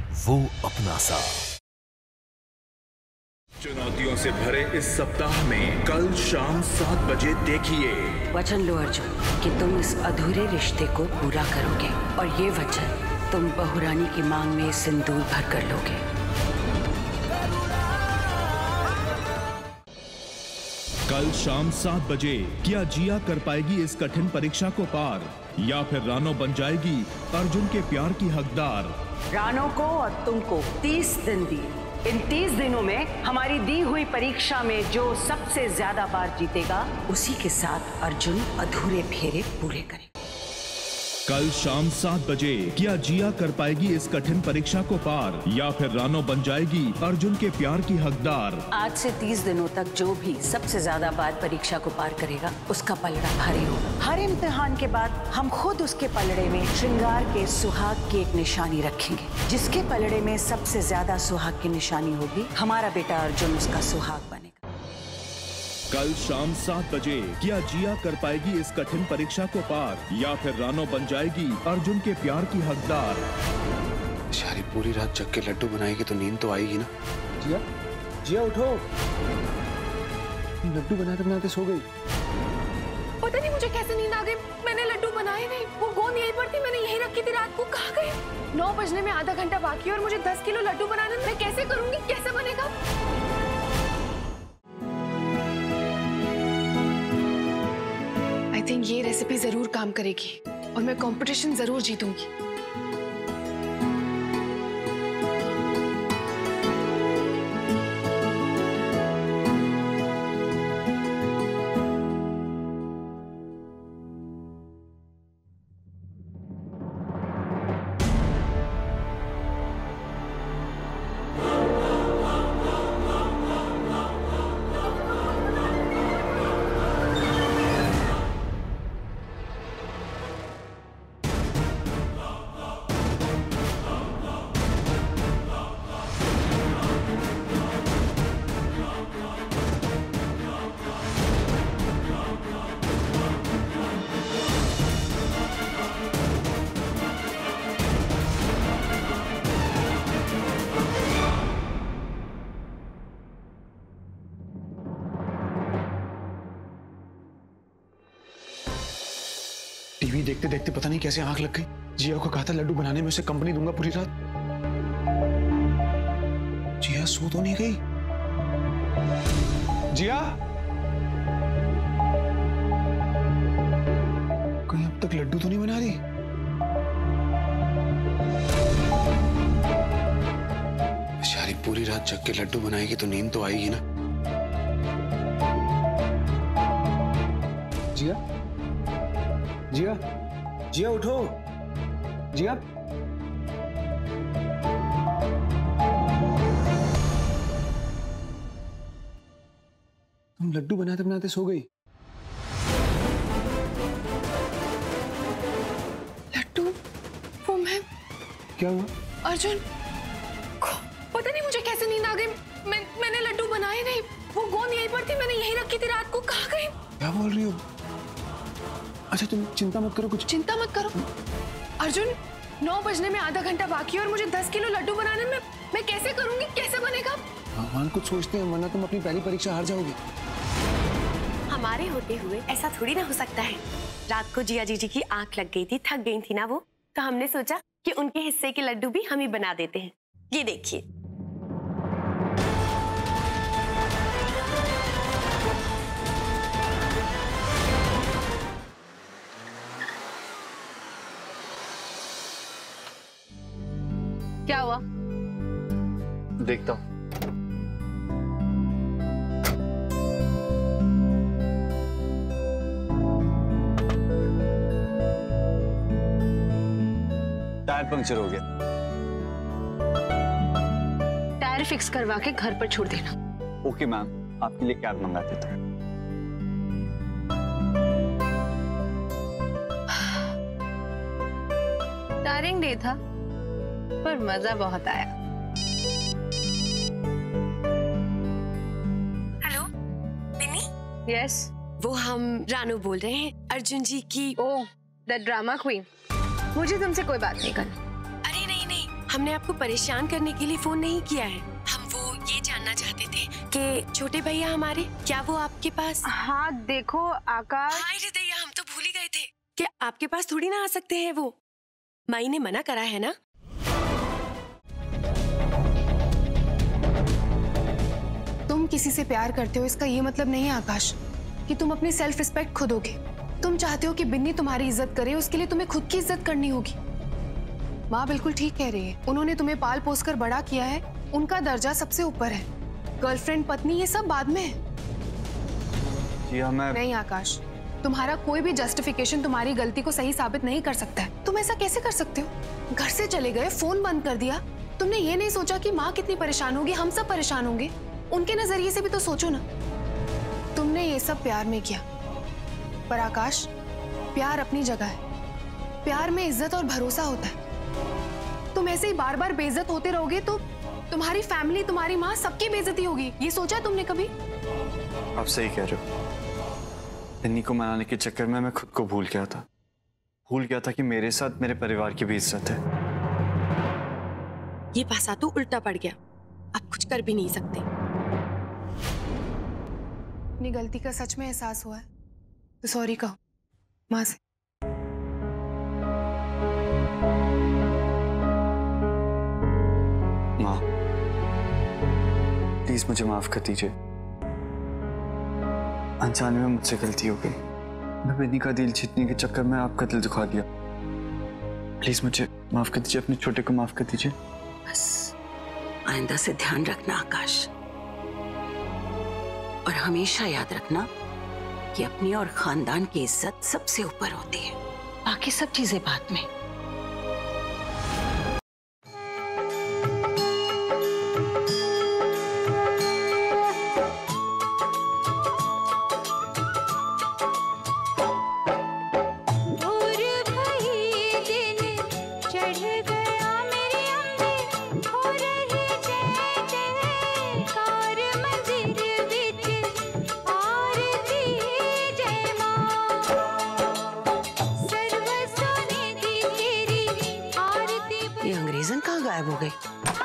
वो अपना सा। चुनौतियों से भरे इस सप्ताह में कल शाम 7 बजे देखिए। वचन लो अर्जुन कि तुम इस अधूरे रिश्ते को पूरा करोगे, और ये वचन तुम बहुरानी की मांग में सिंदूर भर कर लोगे। कल शाम 7 बजे क्या जिया कर पाएगी इस कठिन परीक्षा को पार, या फिर रानो बन जाएगी अर्जुन के प्यार की हकदार। रानो को और तुमको 30 दिन दिए। इन 30 दिनों में हमारी दी हुई परीक्षा में जो सबसे ज्यादा बार जीतेगा, उसी के साथ अर्जुन अधूरे फेरे पूरे करे। कल शाम 7 बजे क्या जिया कर पाएगी इस कठिन परीक्षा को पार, या फिर रानो बन जाएगी अर्जुन के प्यार की हकदार। आज से 30 दिनों तक जो भी सबसे ज्यादा बार परीक्षा को पार करेगा, उसका पलड़ा भारी होगा। हर इम्तिहान के बाद हम खुद उसके पलड़े में श्रृंगार के सुहाग की एक निशानी रखेंगे। जिसके पलड़े में सबसे ज्यादा सुहाग की निशानी होगी, हमारा बेटा अर्जुन उसका सुहाग बनेगा। कल शाम 7 बजे क्या जिया कर पाएगी इस कठिन परीक्षा को पार, या फिर रानो बन जाएगी अर्जुन के प्यार की हकदार। शारी पूरी रात जग के लड्डू बनाएगी तो नींद तो आएगी ना। जिया, जिया उठो। लड्डू बनाते बनाते सो गई। पता नहीं मुझे कैसे नींद आ गई। मैंने लड्डू बनाए नहीं, वो गोंद यहीं पर थी, मैंने यहीं रखी थी। रात को कहाँ गए? 9 बजने में आधा घंटा बाकी है और मुझे 10 किलो लड्डू बनाने, मैं कैसे करूंगी? कैसे बनेगा? आई थिंक ये रेसिपी जरूर काम करेगी और मैं कंपटीशन जरूर जीतूंगी। टीवी देखते देखते पता नहीं कैसे आंख लग गई। जिया को कहा था लड्डू बनाने में उसे कंपनी दूंगा पूरी रात। जिया सो तो नहीं गई? जिया कहीं अब तक लड्डू तो नहीं बना रही? शारी पूरी रात जग के लड्डू बनाएगी तो नींद तो आएगी ना। जिया, जिया, जिया उठो। जिया, तुम लड्डू बनाते बनाते सो गई। लड्डू? वो मैं? क्या हुआ? अर्जुन, पता नहीं मुझे कैसे नींद आ गई। मैंने लड्डू बनाए नहीं, वो गोंद यहीं पर थी, मैंने यहीं रखी थी। रात को कहाँ गई? क्या बोल रही हो? अच्छा तुम चिंता मत करो, कुछ चिंता मत करो। अर्जुन, 9 बजने में आधा घंटा बाकी है और मुझे 10 किलो लड्डू बनाने में, मैं कैसे करूंगी? कैसे बनेगा? भगवान कुछ सोचते हैं, वरना तुम अपनी पहली परीक्षा हार जाओगी। हमारे होते हुए ऐसा थोड़ी ना हो सकता है। रात को जिया जीजी की आंख लग गई थी, थक गई थी ना वो, तो हमने सोचा कि उनके हिस्से के लड्डू भी हम ही बना देते हैं। ये देखिए। क्या हुआ? देखता हूँ। टायर पंक्चर हो गया। टायर फिक्स करवा के घर पर छोड़ देना। ओके मैम, आपके लिए कैब मंगा देता हूँ। टायरिंग डे था पर मजा बहुत आया। हेलो बिन्नी। यस, वो हम रानू बोल रहे हैं, अर्जुन जी की। Oh, the drama queen. मुझे तुमसे कोई बात नहीं करनी। अरे नहीं नहीं, हमने आपको परेशान करने के लिए फोन नहीं किया है। हम वो ये जानना चाहते थे कि छोटे भैया हमारे, क्या वो आपके पास? हाँ देखो आकाश। हाय हृदया, हम तो भूल ही गए थे कि आपके पास थोड़ी ना आ सकते हैं वो। माई ने मना करा है ना? तुम किसी से प्यार करते हो इसका ये मतलब नहीं है आकाश कि तुम अपनी सेल्फ रिस्पेक्ट खो दोगे। तुम चाहते हो कि बिन्नी तुम्हारी इज्जत करे, उसके लिए तुम्हें खुद की इज्जत करनी होगी। माँ बिल्कुल ठीक कह रही है, उन्होंने तुम्हें पाल पोस कर बड़ा किया है, उनका दर्जा सबसे ऊपर है। गर्लफ्रेंड पत्नी ये सब बाद में है। जी मैं... नहीं आकाश, तुम्हारा कोई भी जस्टिफिकेशन तुम्हारी गलती को सही साबित नहीं कर सकता है। तुम ऐसा कैसे कर सकते हो? घर से चले गए, फोन बंद कर दिया। तुमने ये नहीं सोचा कि माँ कितनी परेशान होगी, हम सब परेशान होंगे। उनके नजरिए से भी तो सोचो ना। तुमने ये सब प्यार में किया, पर आकाश प्यार अपनी जगह है। प्यार में इज्जत और भरोसा होता है। तुम ऐसे ही बार बार बेइज्जत होते रहोगे तो तुम्हारी फैमिली, तुम्हारी माँ, सबकी बेइज्जती होगी। ये सोचा तुमने कभी? आप सही कह रहे हो। बिन्नी को मनाने के चक्कर में मैं खुद को भूल गया था। भूल गया था कि मेरे साथ मेरे परिवार की भी इज्जत है। ये पासा तो उल्टा पड़ गया, आप कुछ कर भी नहीं सकते। अपनी गलती का सच में एहसास हुआ है तो सॉरी कहो माँ से। माँ प्लीज मुझे माफ कर दीजिए। अनजाने में मुझसे गलती हो गई। मैं बिन्नी का दिल जीतने के चक्कर में आपका दिल दुखा दिया। प्लीज मुझे माफ कर दीजिए, अपने छोटे को माफ कर दीजिए। बस आइंदा से ध्यान रखना आकाश, और हमेशा याद रखना कि अपनी और खानदान की इज्जत सबसे ऊपर होती है, बाकी सब चीजें बाद में। कहाँ गायब हो गई?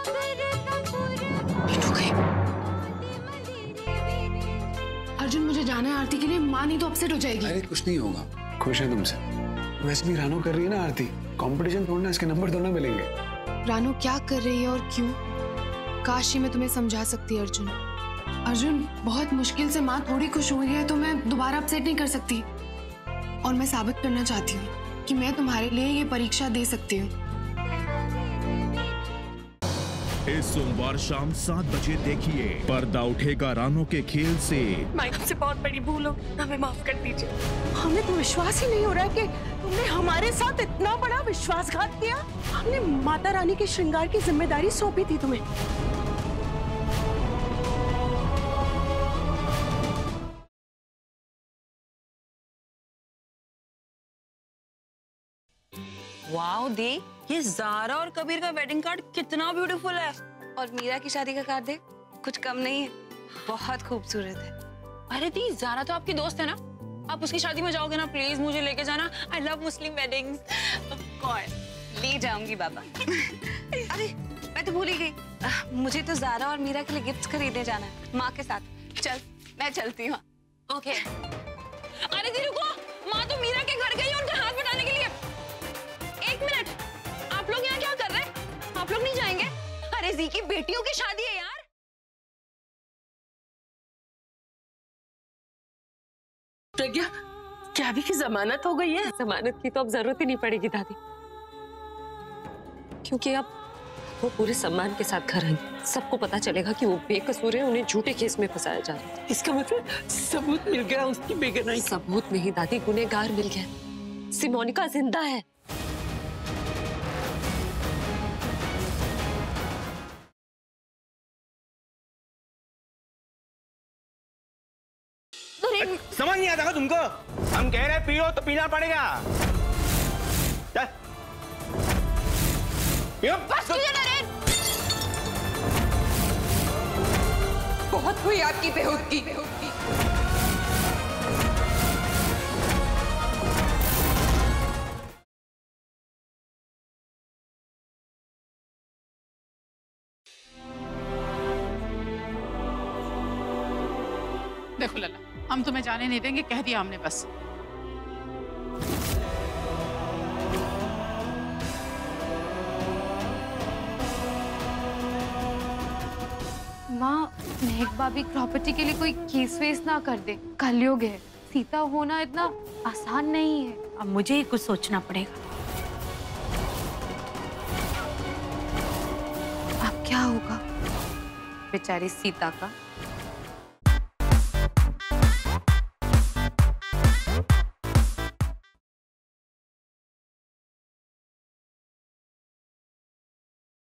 अर्जुन मुझे जाना है आरती के लिए, माँ नहीं तो अपसेट हो जाएगी। अरे कुछ नहीं होगा, खुश है तुमसे। वैसे भी रानो कर रही है ना आरती, कंपटीशन थोड़ा ना, इसके नंबर थोड़ा मिलेंगे। रानो क्या कर रही है और क्यों? काश मैं तुम्हें समझा सकती अर्जुन। अर्जुन बहुत मुश्किल से माँ थोड़ी खुश हुई है तो मैं दोबारा अपसेट नहीं कर सकती। और मैं साबित करना चाहती हूँ कि मैं तुम्हारे लिए ये परीक्षा दे सकती हूँ। इस सोमवार शाम 7 बजे देखिए पर्दा उठेगा रानो के खेल से। माई हमसे बहुत बड़ी भूल हो, हमें माफ कर दीजिए। हमें तो विश्वास ही नहीं हो रहा है कि तुमने हमारे साथ इतना बड़ा विश्वासघात किया। हमने माता रानी के श्रृंगार की जिम्मेदारी सौंपी थी तुम्हें। वाओ दी, ये ज़ारा और कबीर का वेडिंग कार्ड कितना ब्यूटीफुल है। और मीरा की शादी का कार्ड देख, कुछ कम नहीं है, बहुत खूबसूरत है। अरे दी, ज़ारा तो आपकी दोस्त है ना, आप उसकी शादी में जाओगे ना, प्लीज मुझे लेके जाना। I love Muslim weddings. Of course ले जाऊंगी बाबा। अरे मैं तो भूल ही गई, मुझे तो ज़ारा और मीरा के लिए गिफ्ट्स खरीदने जाना है माँ के साथ। चल मैं चलती हूँ। ओके। अरे दी रुको, माँ तो मीरा के घर गई उनका हाथ बटाने के लिए। एक मिनट, आप लोग यहाँ क्या कर रहे हैं? आप लोग नहीं जाएंगे? अरे जी की बेटियों की शादी है यार। प्रज्ञा, क्या भी की जमानत हो गई है? जमानत की तो अब जरूरत ही नहीं पड़ेगी दादी, क्योंकि अब वो पूरे सम्मान के साथ घर आएंगे। सबको पता चलेगा कि वो बेकसूर है, उन्हें झूठे केस में फंसाया जा रहा है। इसका मतलब सबूत मिल गया उसकी बेगुनाही। सबूत नहीं दादी, गुनहगार मिल गया। सिमोनिका जिंदा है। समझ नहीं आता तुमको? हम कह रहे पियो तो पीना पड़ेगा। चल पियो। बस बहुत हुई आपकी बेहूदगी। देखो लला, हम तुम्हें जाने नहीं देंगे, कह दिया हमने बस। माँ, महक भाभी प्रॉपर्टी के लिए कोई केस वेस ना कर दे। कलयुग है, सीता होना इतना आसान नहीं है। अब मुझे ही कुछ सोचना पड़ेगा। अब क्या होगा बेचारी सीता का?